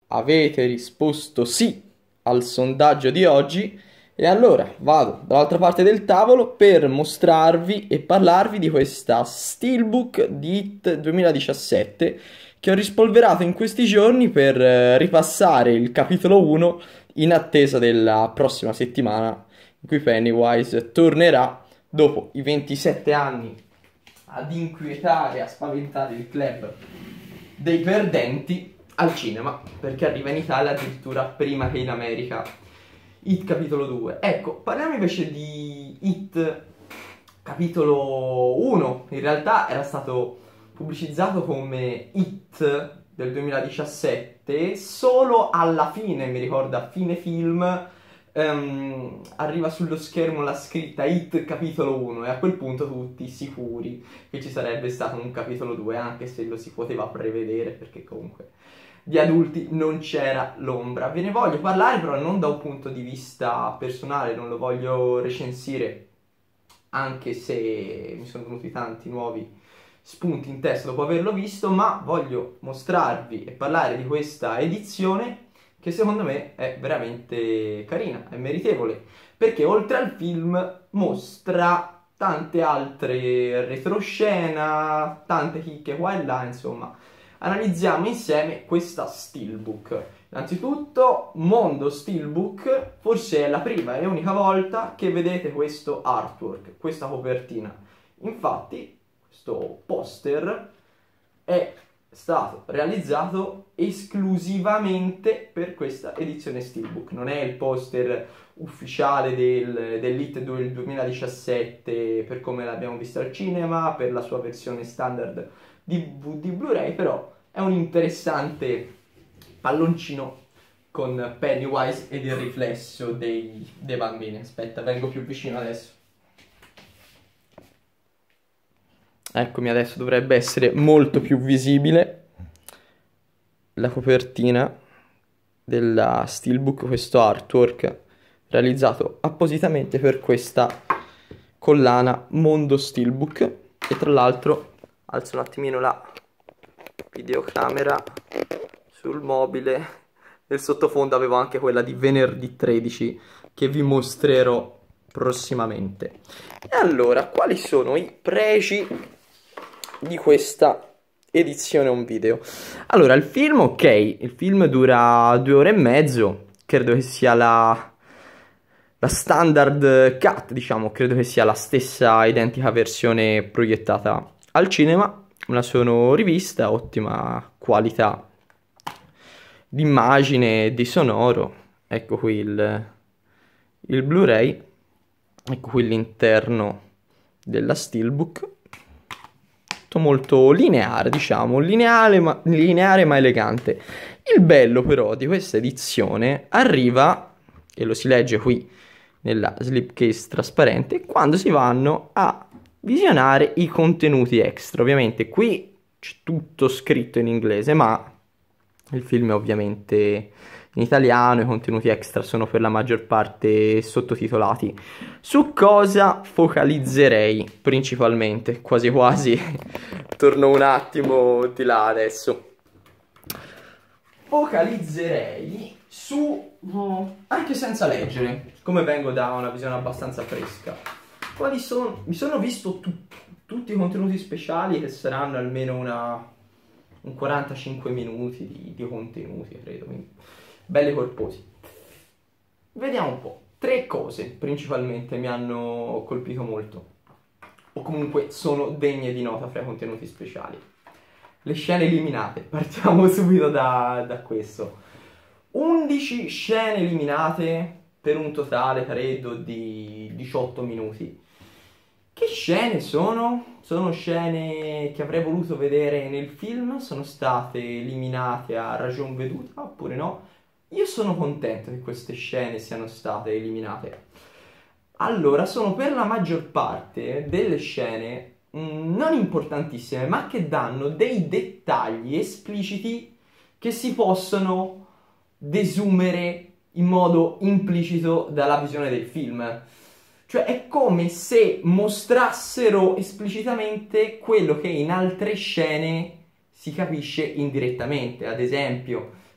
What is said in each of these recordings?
Avete risposto sì al sondaggio di oggi e allora vado dall'altra parte del tavolo per mostrarvi e parlarvi di questa Steelbook di Hit 2017 che ho rispolverato in questi giorni per ripassare il capitolo 1 in attesa della prossima settimana in cui Pennywise tornerà dopo i 27 anni ad inquietare, a spaventare il club dei perdenti al cinema, perché arriva in Italia addirittura prima che in America Hit capitolo 2. Ecco, parliamo invece di Hit capitolo 1. In realtà era stato pubblicizzato come Hit del 2017 solo alla fine, mi ricordo a fine film. Arriva sullo schermo la scritta Hit capitolo 1 e a quel punto tutti sicuri che ci sarebbe stato un capitolo 2, anche se lo si poteva prevedere perché comunque di adulti non c'era l'ombra. Ve ne voglio parlare però non da un punto di vista personale, non lo voglio recensire, anche se mi sono venuti tanti nuovi spunti in testa dopo averlo visto, ma voglio mostrarvi e parlare di questa edizione che secondo me è veramente carina, è meritevole, perché oltre al film mostra tante altre retroscena, tante chicche qua e là, insomma. Analizziamo insieme questa Steelbook. Innanzitutto, mondo Steelbook, forse è la prima e unica volta che vedete questo artwork, questa copertina. Infatti, questo poster è stato realizzato esclusivamente per questa edizione Steelbook. Non è il poster ufficiale dell'Hit del 2017 per come l'abbiamo visto al cinema, per la sua versione standard DVD Blu-ray, però è un interessante palloncino con Pennywise ed il riflesso dei bambini. Aspetta, vengo più vicino adesso. Eccomi, adesso dovrebbe essere molto più visibile la copertina della Steelbook, questo artwork realizzato appositamente per questa collana Mondo Steelbook. E tra l'altro alzo un attimino la videocamera sul mobile. Nel sottofondo avevo anche quella di venerdì 13 che vi mostrerò prossimamente. E allora, quali sono i pregi di questa edizione on video? Allora, il film, ok, il film dura 2 ore e mezzo, credo che sia la standard cut, diciamo, credo che sia la stessa identica versione proiettata al cinema. Me la sono rivista, ottima qualità di immagine e di sonoro. Ecco qui il Blu-ray, ecco qui l'interno della Steelbook. Molto lineare, diciamo, lineare ma elegante. Il bello però di questa edizione arriva, e lo si legge qui nella slipcase trasparente, quando si vanno a visionare i contenuti extra. Ovviamente qui c'è tutto scritto in inglese, ma il film è ovviamente in italiano, i contenuti extra sono per la maggior parte sottotitolati. Su cosa focalizzerei principalmente? Quasi quasi torno un attimo di là adesso. Focalizzerei su, anche senza leggere, come vengo da una visione abbastanza fresca. Quali sono? Mi sono visto tutti i contenuti speciali, che saranno almeno un 45 minuti di contenuti, credo, quindi belli corposi. Vediamo un po'. 3 cose principalmente mi hanno colpito molto, o comunque sono degne di nota fra i contenuti speciali. Le scene eliminate, partiamo subito da questo. 11 scene eliminate per un totale, credo, di 18 minuti. Che scene sono? Sono scene che avrei voluto vedere nel film, sono state eliminate a ragion veduta, oppure no? Io sono contento che queste scene siano state eliminate. Allora, sono per la maggior parte delle scene non importantissime, ma che danno dei dettagli espliciti che si possono desumere in modo implicito dalla visione del film. Cioè è come se mostrassero esplicitamente quello che in altre scene si capisce indirettamente. Ad esempio,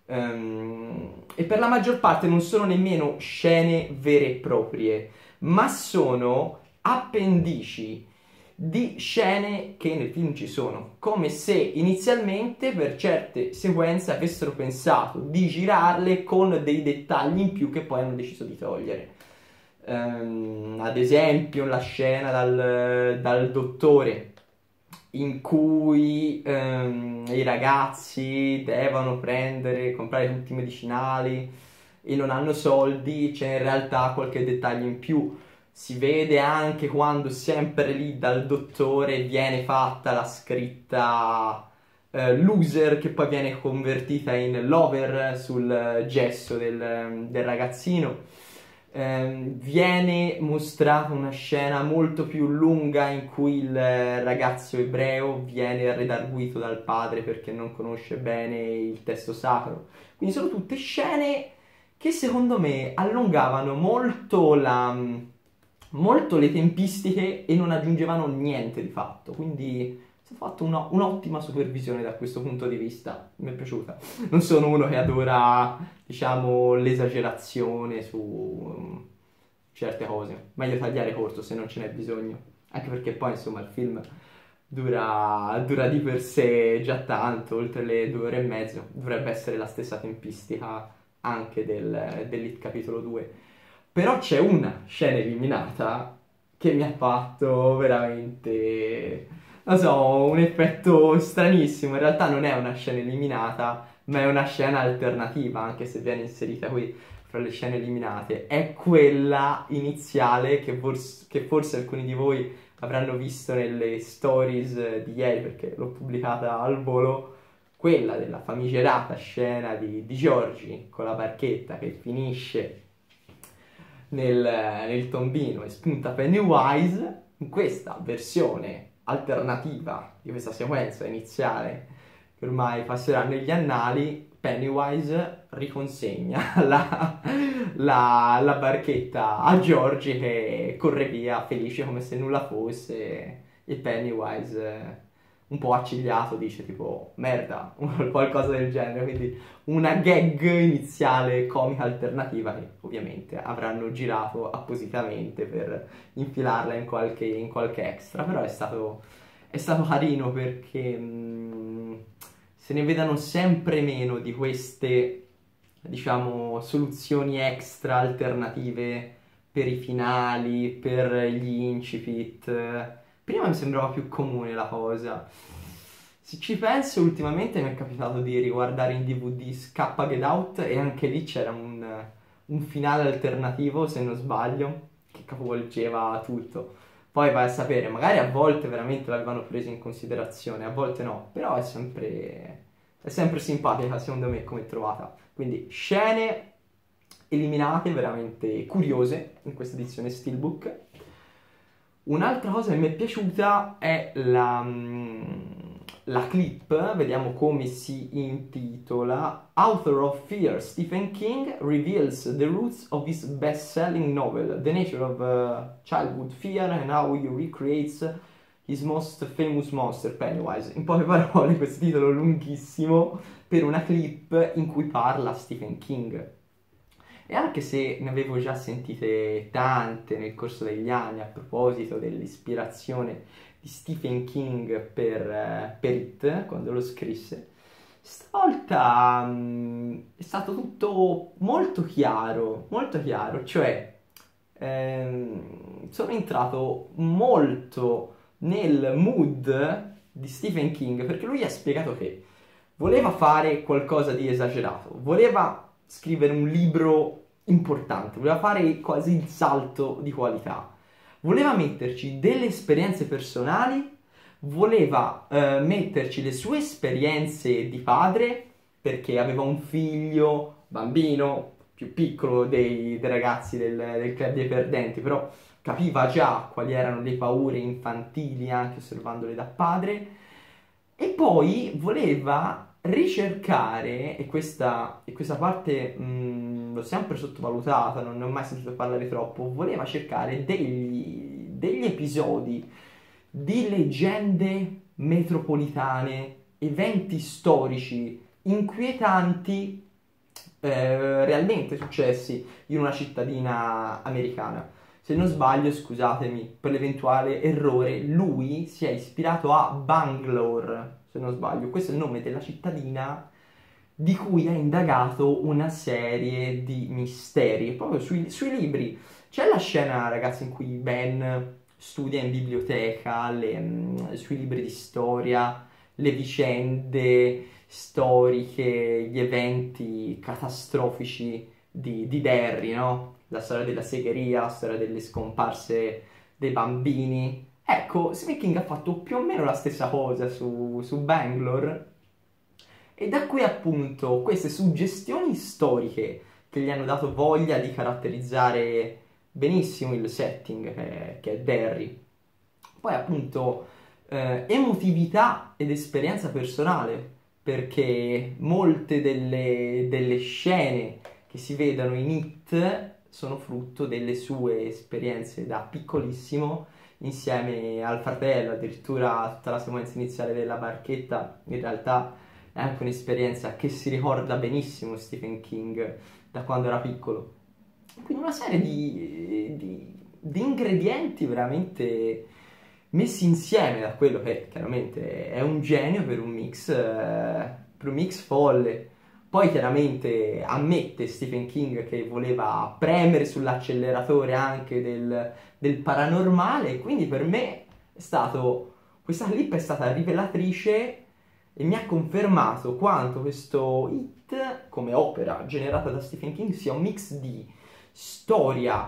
E per la maggior parte non sono nemmeno scene vere e proprie, ma sono appendici di scene che nel film ci sono, come se inizialmente per certe sequenze avessero pensato di girarle con dei dettagli in più che poi hanno deciso di togliere. Ad esempio la scena dal dottore in cui i ragazzi devono comprare tutti i medicinali e non hanno soldi, c'è in realtà qualche dettaglio in più. Si vede anche quando sempre lì dal dottore viene fatta la scritta loser, che poi viene convertita in lover sul gesso del ragazzino. Viene mostrata una scena molto più lunga in cui il ragazzo ebreo viene redarguito dal padre perché non conosce bene il testo sacro. Quindi sono tutte scene che secondo me allungavano molto le tempistiche e non aggiungevano niente di fatto. Quindi si è fatto un'ottima supervisione da questo punto di vista. Mi è piaciuta. Non sono uno che adora, diciamo, l'esagerazione su certe cose. Meglio tagliare corto se non ce n'è bisogno. Anche perché poi, insomma, il film dura di per sé già tanto, oltre le 2 ore e mezzo. Dovrebbe essere la stessa tempistica anche dell'It capitolo 2. Però c'è una scena eliminata che mi ha fatto veramente, non so, un effetto stranissimo. In realtà non è una scena eliminata, ma è una scena alternativa, anche se viene inserita qui fra le scene eliminate. È quella iniziale che forse alcuni di voi avranno visto nelle stories di ieri, perché l'ho pubblicata al volo. Quella della famigerata scena di Giorgi con la barchetta che finisce nel tombino e spunta Pennywise. In questa versione alternativa di questa sequenza iniziale che ormai passerà negli annali, Pennywise riconsegna la barchetta a Giorgi che corre via felice come se nulla fosse, e Pennywise un po' accigliato dice tipo merda o qualcosa del genere. Quindi una gag iniziale comica alternativa che ovviamente avranno girato appositamente per infilarla in qualche extra. Però è stato carino perché se ne vedano sempre meno di queste, diciamo, soluzioni extra alternative per i finali, per gli incipit. Prima mi sembrava più comune la cosa. Se ci penso, ultimamente mi è capitato di riguardare in DVD Scappa Get Out e anche lì c'era un finale alternativo, se non sbaglio, che capovolgeva tutto. Poi vai a sapere, magari a volte veramente l'avevano preso in considerazione, a volte no, però è sempre simpatica secondo me come trovata. Quindi scene eliminate veramente curiose in questa edizione Steelbook. Un'altra cosa che mi è piaciuta è la clip, vediamo come si intitola. Author of Fear, Stephen King reveals the roots of his best-selling novel, the nature of childhood fear and how he recreates his most famous monster, Pennywise. In poche parole, questo titolo lunghissimo per una clip in cui parla Stephen King. E anche se ne avevo già sentite tante nel corso degli anni a proposito dell'ispirazione di Stephen King per It, quando lo scrisse, stavolta è stato tutto molto chiaro, cioè sono entrato molto nel mood di Stephen King, perché lui ha spiegato che voleva fare qualcosa di esagerato, voleva scrivere un libro importante, voleva fare quasi il salto di qualità, voleva metterci delle esperienze personali, voleva metterci le sue esperienze di padre, perché aveva un figlio, bambino, più piccolo dei ragazzi del Club dei Perdenti, però capiva già quali erano le paure infantili anche osservandole da padre. E poi voleva ricercare, e questa parte l'ho sempre sottovalutata, non ne ho mai sentito parlare troppo, voleva cercare degli episodi di leggende metropolitane, eventi storici inquietanti realmente successi in una cittadina americana. Se non sbaglio, scusatemi per l'eventuale errore, lui si è ispirato a Bangalore, se non sbaglio. Questo è il nome della cittadina di cui ha indagato una serie di misteri, proprio sui libri. C'è la scena, ragazzi, in cui Ben studia in biblioteca sui libri di storia, le vicende storiche, gli eventi catastrofici di Derry, no? La storia della segheria, la storia delle scomparse dei bambini. Ecco, Stephen King ha fatto più o meno la stessa cosa su Bangalore, e da qui appunto queste suggestioni storiche che gli hanno dato voglia di caratterizzare benissimo il setting che è Derry. Poi appunto emotività ed esperienza personale, perché molte delle scene che si vedono in It sono frutto delle sue esperienze da piccolissimo insieme al fratello. Addirittura tutta la sequenza iniziale della barchetta in realtà è anche un'esperienza che si ricorda benissimo Stephen King da quando era piccolo. Quindi una serie di ingredienti veramente messi insieme da quello che chiaramente è un genio per un mix folle. Poi chiaramente ammette Stephen King che voleva premere sull'acceleratore anche del paranormale, quindi per me questa clip è stata rivelatrice e mi ha confermato quanto questo It, come opera generata da Stephen King, sia un mix di storia,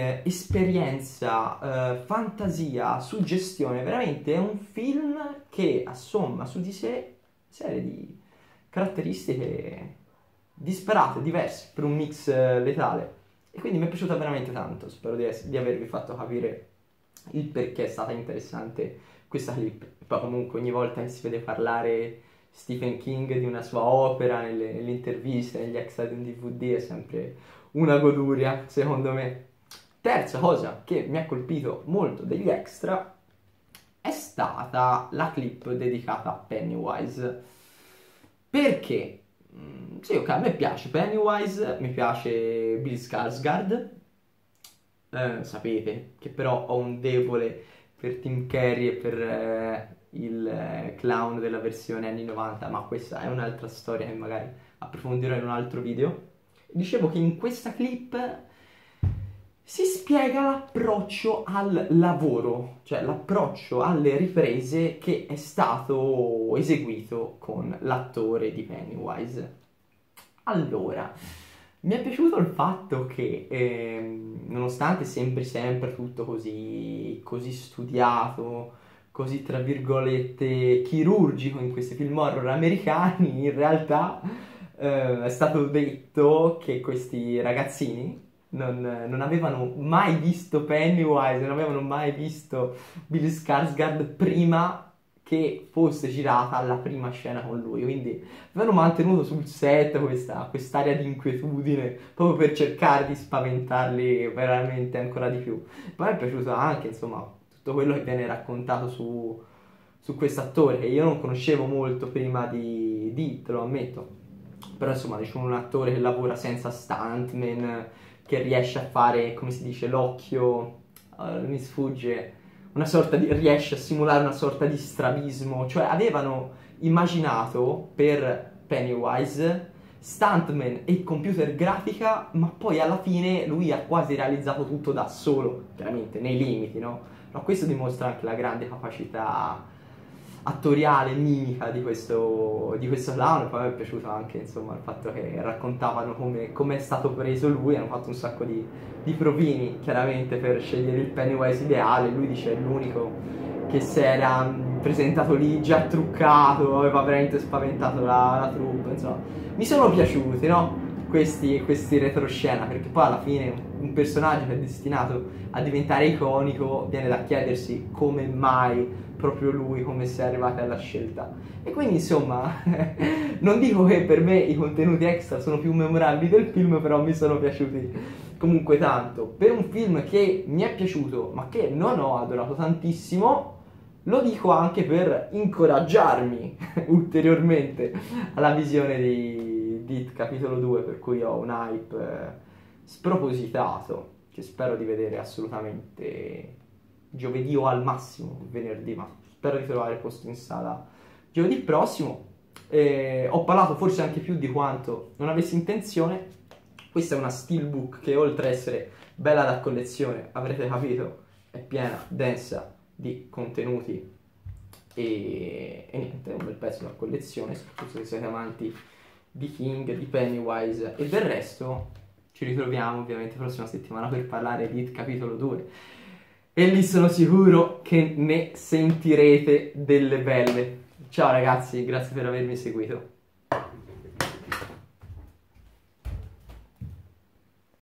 esperienza, fantasia, suggestione. Veramente è un film che assomma su di sé serie di caratteristiche disparate, diverse, per un mix letale. E quindi mi è piaciuta veramente tanto. Spero di avervi fatto capire il perché è stata interessante questa clip. E poi comunque ogni volta che si vede parlare Stephen King di una sua opera nelle interviste, negli extra di un DVD, è sempre una goduria, secondo me. Terza cosa che mi ha colpito molto degli extra è stata la clip dedicata a Pennywise. Perché? Sì, ok, a me piace Pennywise, mi piace Bill Skarsgård. Sapete che però ho un debole per Tim Curry e per il clown della versione anni 90, ma questa è un'altra storia che magari approfondirò in un altro video. Dicevo che in questa clip si spiega l'approccio al lavoro, cioè l'approccio alle riprese che è stato eseguito con l'attore di Pennywise. Allora, mi è piaciuto il fatto che, nonostante sembri sempre tutto così studiato, così tra virgolette chirurgico in questi film horror americani, in realtà è stato detto che questi ragazzini non avevano mai visto Pennywise, non avevano mai visto Bill Skarsgård prima che fosse girata la prima scena con lui, quindi avevano mantenuto sul set quest'area di inquietudine proprio per cercare di spaventarli veramente ancora di più. Poi mi è piaciuto anche, insomma, tutto quello che viene raccontato su quest'attore, che io non conoscevo molto prima te lo ammetto, però insomma diciamo un attore che lavora senza stuntman, che riesce a fare, come si dice, l'occhio, mi sfugge, riesce a simulare una sorta di strabismo, cioè avevano immaginato per Pennywise stuntman e computer grafica, ma poi alla fine lui ha quasi realizzato tutto da solo, chiaramente nei limiti, no? Ma questo dimostra anche la grande capacità attoriale, mimica di questo clown. Poi mi è piaciuto anche, insomma, il fatto che raccontavano come è stato preso lui. Hanno fatto un sacco di provini, chiaramente, per scegliere il Pennywise ideale. Lui dice è l'unico che si era presentato lì già truccato, aveva veramente spaventato la troupe, insomma. Mi sono piaciuti, no? Questi retroscena, perché poi alla fine un personaggio che è destinato a diventare iconico, viene da chiedersi come mai proprio lui, come si è arrivati alla scelta. E quindi insomma non dico che per me i contenuti extra sono più memorabili del film, però mi sono piaciuti comunque tanto. Per un film che mi è piaciuto ma che non ho adorato tantissimo, lo dico anche per incoraggiarmi ulteriormente alla visione di di It capitolo 2, per cui ho un hype spropositato, che spero di vedere assolutamente giovedì o al massimo venerdì, ma spero di trovare posto in sala giovedì prossimo. Ho parlato forse anche più di quanto non avessi intenzione. Questa è una steelbook che, oltre ad essere bella da collezione, avrete capito, è piena, densa di contenuti e niente, è un bel pezzo da collezione, soprattutto se siete amanti di King, di Pennywise e del resto. Ci ritroviamo ovviamente la prossima settimana per parlare di It capitolo 2 e lì sono sicuro che ne sentirete delle belle. Ciao ragazzi, grazie per avermi seguito.